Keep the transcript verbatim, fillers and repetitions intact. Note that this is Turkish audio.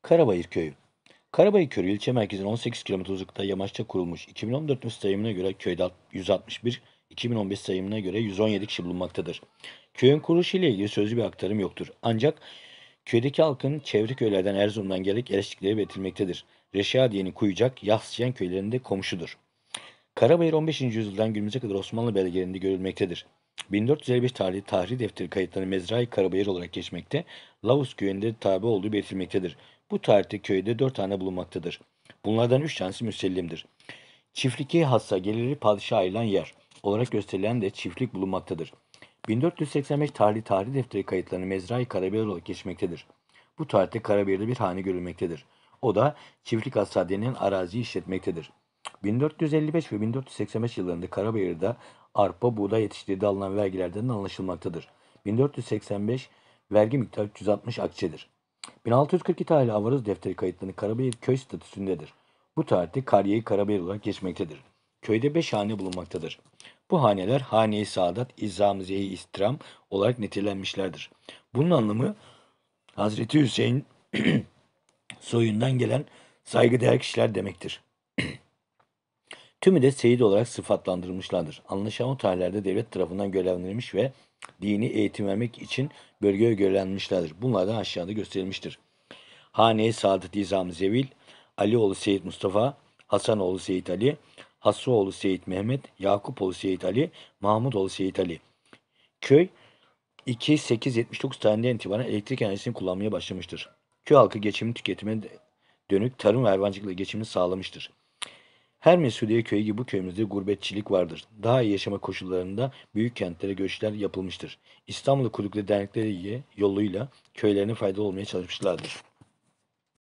Karabayır Köyü. Karabayır Köyü ilçe merkezine on sekiz kilometre uzaklıkta yamaçta kurulmuş. iki bin on dört nüfus sayımına göre köyde yüz altmış bir, iki bin on beş sayımına göre yüz on yedi kişi bulunmaktadır. Köyün kuruluşu ile ilgili sözlü bir aktarım yoktur. Ancak köydeki halkın çevre köylerden Erzurum'dan gelerek yerleştikleri belirtilmektedir. Reşadiye'nin Kuyucak, Yahsiyen köylerinde komşudur. Karabayır on beşinci yüzyıldan günümüze kadar Osmanlı belgelerinde görülmektedir. bin dört yüz elli beş tarihli tarih defteri kayıtları Mezra-i Karabayır olarak geçmekte, Lavuz köyünde tabi olduğu belirtilmektedir. Bu tarihte köyde dört tane bulunmaktadır. Bunlardan üç tanesi müsellimdir. Çiftliğe hassa geliri padişaha ayrılan yer olarak gösterilen de çiftlik bulunmaktadır. bin dört yüz seksen beş tarihli tarih defteri kayıtlarını Mezra-i Karabayır olarak geçmektedir. Bu tarihte Karabayır'da bir hane görülmektedir. O da çiftlik hassa denilen araziyi işletmektedir. bin dört yüz elli beş ve bin dört yüz seksen beş yıllarında Karabayır'da arpa, buğday yetiştirdiği alınan vergilerden anlaşılmaktadır. bin dört yüz seksen beş vergi miktarı üç yüz altmış akçedir. bin altı yüz kırk iki tarihli Avarız defteri kayıtlarını Karabayır köy statüsündedir. Bu tarihte Kariye-i Karabayır olarak geçmektedir. Köyde beş hane bulunmaktadır. Bu haneler Hane-i Saadat, İzzam-ı İstram olarak nitelenmişlerdir. Bunun anlamı Hazreti Hüseyin soyundan gelen saygıdeğer kişiler demektir. Tümü de Seyit olarak sıfatlandırılmışlardır. Anlaşılan o tarihlerde devlet tarafından görevlendirilmiş ve dini eğitim vermek için bölgeye görevlendirilmişlerdir. Bunlardan aşağıda gösterilmiştir. Hane-i Saadet İzam-ı Zevil, Alioğlu Seyit Mustafa, Hasanoğlu Seyit Ali, Hasroğlu Seyit Mehmet, Yakupoğlu Seyit Ali, Mahmudoğlu Seyit Ali. Köy iki bin sekiz yüz yetmiş dokuz tarihinden itibaren elektrik enerjisini kullanmaya başlamıştır. Köy halkı geçimini tüketime dönük tarım ve hayvancılıkla geçimini sağlamıştır. Her Mesudiye köyü gibi bu köyümüzde gurbetçilik vardır. Daha iyi yaşama koşullarında büyük kentlere göçler yapılmıştır. İstanbul'da kurdukları dernekleri yoluyla köylerine faydalı olmaya çalışmışlardır.